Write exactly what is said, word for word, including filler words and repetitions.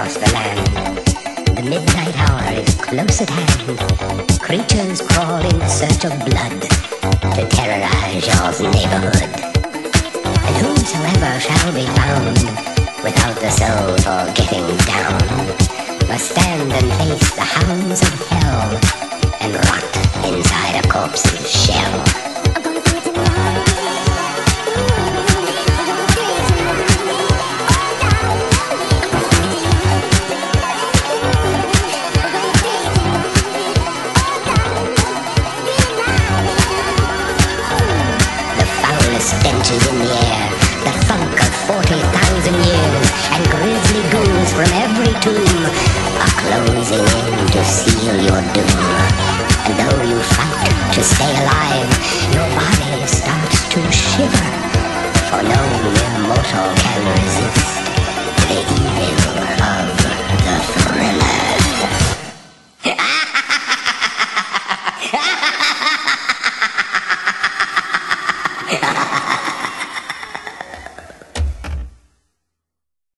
across the land. The midnight hour is close at hand. Creatures crawl in search of blood to terrorize your neighborhood. And whosoever shall be found without the soul for getting down must stand and face the hounds of hell and rot inside a corpse's shell. Stenches in the air, the funk of forty thousand years, and grisly ghouls from every tomb are closing in to seal your doom. And though